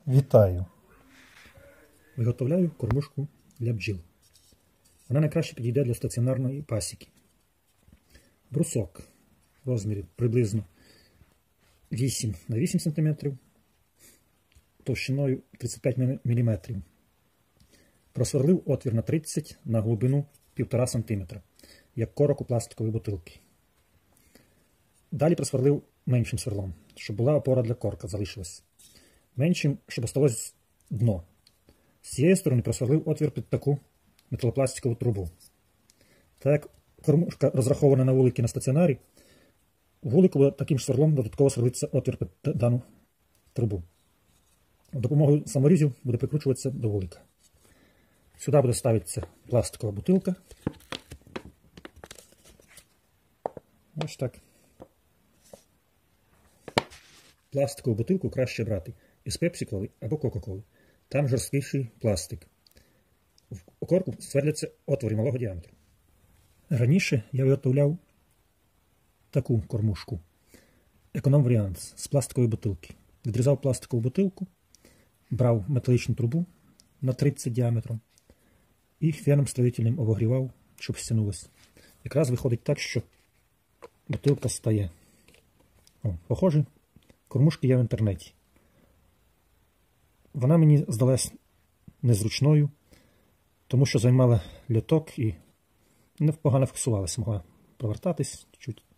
Вітаю! Виготовляю кормушку для бджіл. Вона найкраще підійде для стаціонарної пасіки. Брусок в розмірі приблизно 8 на 8 см, товщиною 35 мм. Просверлив отвір на 30 на глибину 1,5 см, як корок у пластиковій бутилці. Далі просверлив меншим сверлом, щоб була опора для корка залишилась. Меншим, щоб осталось дно. З цієї сторони просверлив отвір під таку металопластикову трубу. Так як кормушка розрахована на вулики на стаціонарі, у вулику буде таким ж сверлом додатково сверлитися отвір під дану трубу. Допомогою саморізів буде прикручуватися до вулика. Сюди буде ставитися пластикова бутилка. Ось так. Пластикову бутилку краще брати із пепсі-коли або кока-коли. Там жорсткіший пластик. У корку сверляться отвори малого діаметру. Раніше я виготовляв таку кормушку. Економ-варіант з пластикової бутилки. Відрізав пластикову бутилку, брав металічну трубу на 30 діаметром і феном строїтельним обогрівав, щоб стягнулося. Якраз виходить так, що бутилка стає. Похоже, кормушки є в інтернеті. Вона мені здалась незручною, тому що займала льоток і непогано фіксувалася, могла провертатись чуть-чуть.